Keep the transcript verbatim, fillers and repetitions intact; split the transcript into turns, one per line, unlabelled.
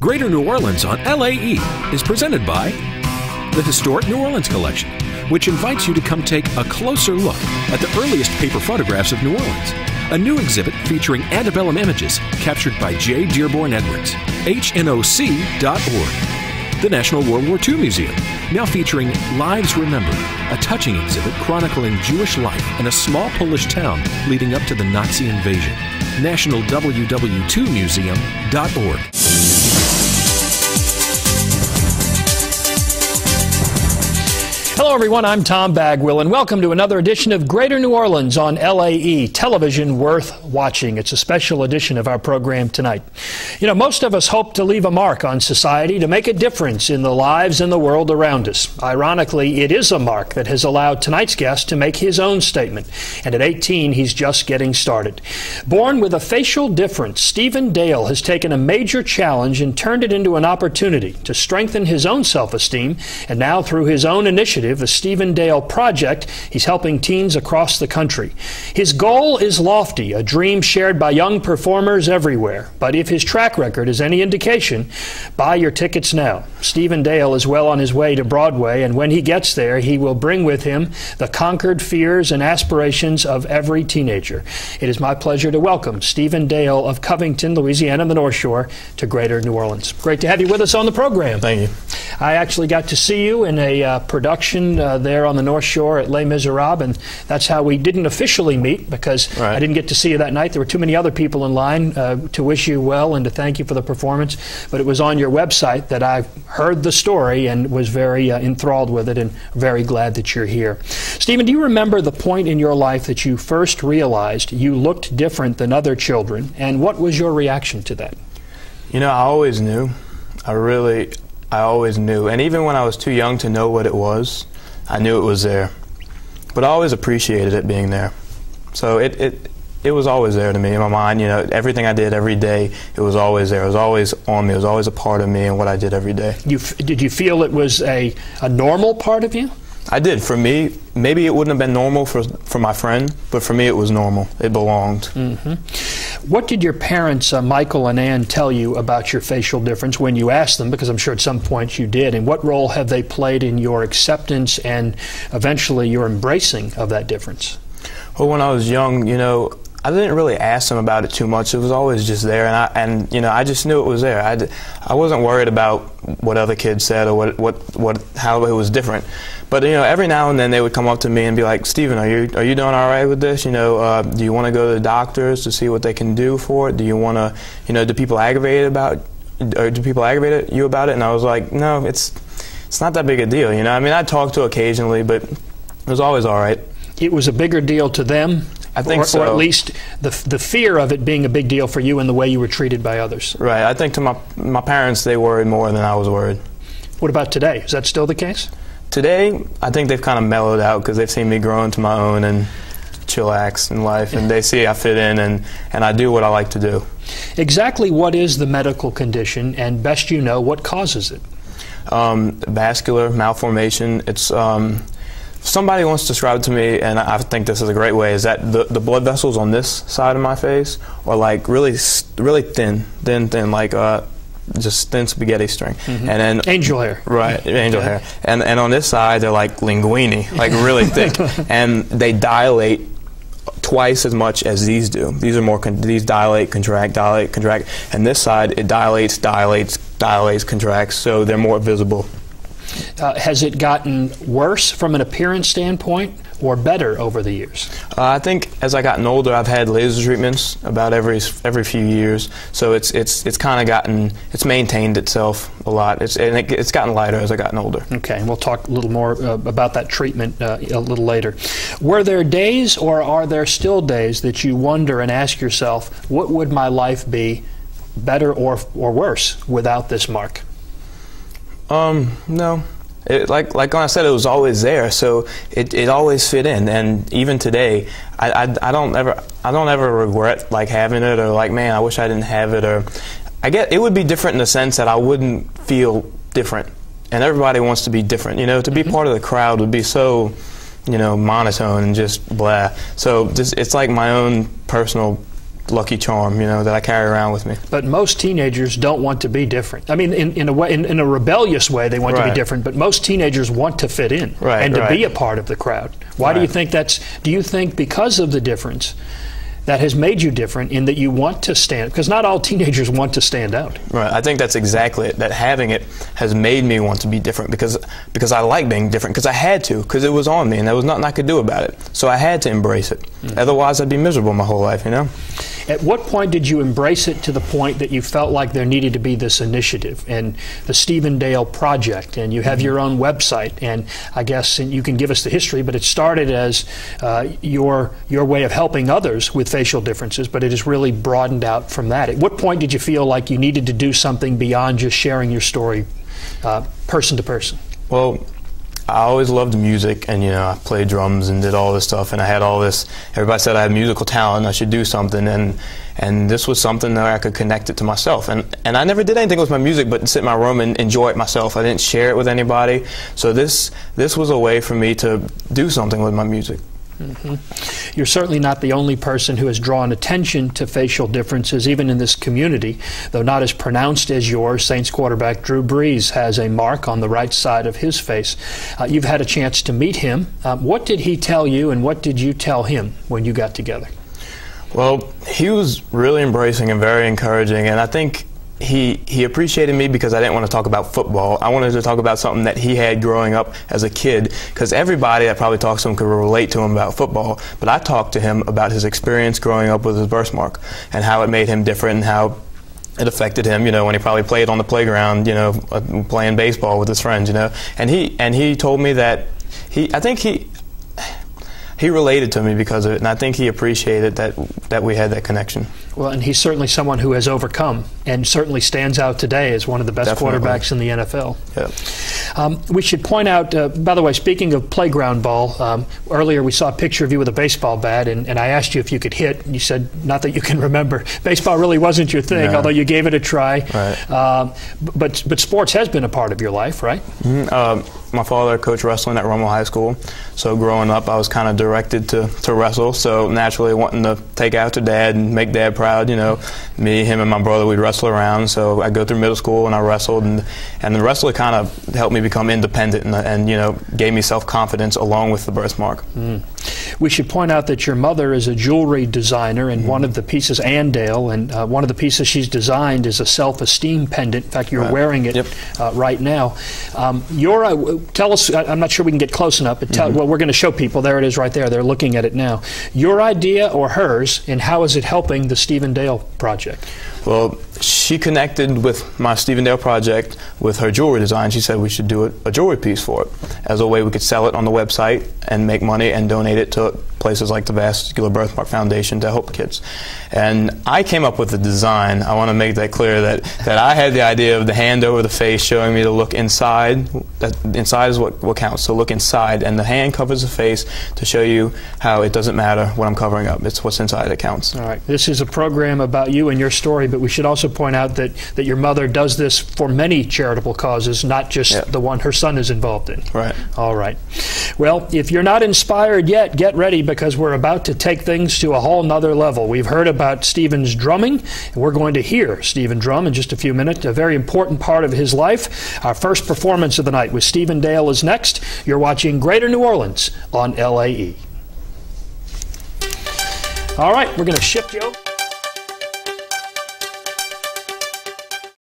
Greater New Orleans on L A E is presented by the Historic New Orleans Collection, which invites you to come take a closer look at the earliest paper photographs of New Orleans. A new exhibit featuring antebellum images captured by J. Dearborn Edwards, H N O C dot org. The National World War Two Museum, now featuring Lives Remembered, a touching exhibit chronicling Jewish life in a small Polish town leading up to the Nazi invasion. National W W two museum dot org.
Hello everyone, I'm Tom Bagwell, and welcome to another edition of Greater New Orleans on L A E, television worth watching. It's a special edition of our program tonight. You know, most of us hope to leave a mark on society, to make a difference in the lives and the world around us. Ironically, it is a mark that has allowed tonight's guest to make his own statement, and at eighteen, he's just getting started. Born with a facial difference, Stephen Dale has taken a major challenge and turned it into an opportunity to strengthen his own self-esteem, and now through his own initiative, the Stephen Dale Project, he's helping teens across the country. His goal is lofty, a dream shared by young performers everywhere. But if his track record is any indication, buy your tickets now. Stephen Dale is well on his way to Broadway, and when he gets there, he will bring with him the conquered fears and aspirations of every teenager. It is my pleasure to welcome Stephen Dale of Covington, Louisiana, and the North Shore to Greater New Orleans. Great to have you with us on the program.
Thank you.
I actually got to see you in a uh, production Uh, there on the North Shore at Les Miserables, and that's how we didn't officially meet, because
right.
I didn't get to see you that night. There were too many other people in line uh, to wish you well and to thank you for the performance, but it was on your website that I heard the story and was very uh, enthralled with it, and very glad that you're here. Stephen, do you remember the point in your life that you first realized you looked different than other children, and what was your reaction to that?
You know, I always knew. I really, I always knew, and even when I was too young to know what it was, I knew it was there, but I always appreciated it being there. So it, it it was always there to me in my mind. You know, everything I did every day, it was always there. It was always on me. It was always a part of me and what I did every day.
You f did you feel it was a a normal part of you?
I did. For me, maybe it wouldn't have been normal for for my friend, but for me it was normal. It belonged.
Mm-hmm. What did your parents, uh, Michael and Ann, tell you about your facial difference when you asked them? Because I'm sure at some point you did. And what role have they played in your acceptance and eventually your embracing of that difference?
Well, when I was young, you know, I didn't really ask them about it too much. It was always just there, and I, and you know, I just knew it was there. I, d I wasn't worried about what other kids said or what, what, what, how it was different. But you know, every now and then they would come up to me and be like, "Stephen, are you, are you doing all right with this? You know, uh, do you want to go to the doctors to see what they can do for it? Do you want to, you know, do people aggravate about, or do people aggravate you about it?" And I was like, "No, it's, it's not that big a deal." You know, I mean, I talked to occasionally, but it was always all right.
It was a bigger deal to them?
I think
or,
so.
Or at least the, the fear of it being a big deal for you and the way you were treated by others.
Right. I think to my, my parents, they worried more than I was worried.
What about today? Is that still the case?
Today, I think they've kind of mellowed out because they've seen me grow into my own and chillax in life, and they see I fit in and, and I do what I like to do.
Exactly what is the medical condition, and best you know, what causes it?
Um, vascular malformation. It's... Um, Somebody once described to me, and I think this is a great way, is that the, the blood vessels on this side of my face are like really, really thin, thin, thin, like uh, just thin spaghetti string.
Mm-hmm.
And then
angel hair.
Right, angel
okay.
hair. And and on this side they're like linguine, like really thick, and they dilate twice as much as these do. These are more con these dilate, contract, dilate, contract, and this side it dilates, dilates, dilates, contracts, so they're more visible.
Uh, has it gotten worse from an appearance standpoint or better over the years?
Uh, I think as I gotten older, I've had laser treatments about every every few years, so it's it's it's kind of gotten it's maintained itself a lot. It's and it, it's gotten lighter as I gotten older.
Okay, and we'll talk a little more uh, about that treatment uh, a little later. Were there days, or are there still days, that you wonder and ask yourself, what would my life be, better or or worse, without this mark?
Um, no. It, like like I said, it was always there, so it, it always fit in. And even today, I, I, I don't ever I don't ever regret like having it, or like, man, I wish I didn't have it. Or I get it would be different in the sense that I wouldn't feel different, and everybody wants to be different. You know, to be mm-hmm. part of the crowd would be so, you know, monotone and just blah. So just, it's like my own personal lucky charm, you know, that I carry around with me.
But most teenagers don't want to be different. I mean, in, in a way, in, in a rebellious way, they want right. to be different. But most teenagers want to fit in
right,
and to
right.
be a part of the crowd. Why right. do you think that's? Do you think because of the difference that has made you different in that you want to stand? Because not all teenagers want to stand out.
Right. I think that's exactly it. That having it has made me want to be different because because I like being different, because I had to, because it was on me and there was nothing I could do about it. So I had to embrace it. Mm. Otherwise, I'd be miserable my whole life, you know?
At what point did you embrace it to the point that you felt like there needed to be this initiative and the Stephen Dale Project, and you have mm-hmm. your own website, and I guess and you can give us the history, but it started as uh, your your way of helping others with facial differences, but it has really broadened out from that. At what point did you feel like you needed to do something beyond just sharing your story uh, person to person?
Well, I always loved music, and you know, I played drums and did all this stuff, and I had all this. Everybody said I had musical talent, and I should do something, and and this was something that I could connect it to myself. And and I never did anything with my music, but sit in my room and enjoy it myself. I didn't share it with anybody. So this this was a way for me to do something with my music.
Mm-hmm. You're certainly not the only person who has drawn attention to facial differences, even in this community. Though not as pronounced as yours, Saints quarterback Drew Brees has a mark on the right side of his face. Uh, you've had a chance to meet him. Um, what did he tell you, and what did you tell him when you got together?
Well, he was really embracing and very encouraging, and I think He, he appreciated me because I didn't want to talk about football. I wanted to talk about something that he had growing up as a kid, because everybody that probably talks to him could relate to him about football, but I talked to him about his experience growing up with his birthmark and how it made him different and how it affected him, you know, when he probably played on the playground, you know, playing baseball with his friends, you know. And he, and he told me that he, I think he, he related to me because of it, and I think he appreciated that that we had that connection.
Well, and he's certainly someone who has overcome and certainly stands out today as one of the best
Definitely.
quarterbacks in the N F L.
Yeah.
Um, we should point out, uh, by the way, speaking of playground ball, um, earlier we saw a picture of you with a baseball bat, and, and I asked you if you could hit, and you said not that you can remember. Baseball really wasn't your thing,
no.
although you gave it a try.
Right.
Um, but, but sports has been a part of your life, right?
Mm-hmm. um, my father coached wrestling at Rummel High School, so growing up I was kind of directed to, to wrestle, so naturally wanting to take after Dad and make Dad proud, you know, me, him, and my brother, we'd wrestle around, so I'd go through middle school and I wrestled, and, and the wrestling kind of helped me become independent and, and you know, gave me self-confidence along with the birthmark.
Mm. We should point out that your mother is a jewelry designer, and mm-hmm. one of the pieces, Andale, and uh, one of the pieces she's designed is a self-esteem pendant. In fact, you're right. wearing it
yep.
uh, right now. Um, your, uh, tell us, I'm not sure we can get close enough, but tell, mm-hmm. well, we're going to show people. There it is right there. They're looking at it now. Your idea or hers, and how is it helping the Stephen Dale Project?
Well, she connected with my Stephen Dale Project with her jewelry design. She said we should do a, a jewelry piece for it as a way we could sell it on the website and make money and donate it to places like the Vascular Birthmark Foundation to help kids. And I came up with the design. I want to make that clear that, that I had the idea of the hand over the face showing me to look inside. That inside is what, what counts, so look inside. And the hand covers the face to show you how it doesn't matter what I'm covering up. It's what's inside that counts.
All right. This is a program about you and your story, but we should also point out that, that your mother does this for many charitable causes, not just yeah. the one her son is involved in.
Right.
All right. Well, if you're not inspired yet, get ready, because we're about to take things to a whole nother level. We've heard about Stephen's drumming, and we're going to hear Stephen drum in just a few minutes, a very important part of his life. Our first performance of the night with Stephen Dale is next. You're watching Greater New Orleans on L A E. All right, we're going to shift you over.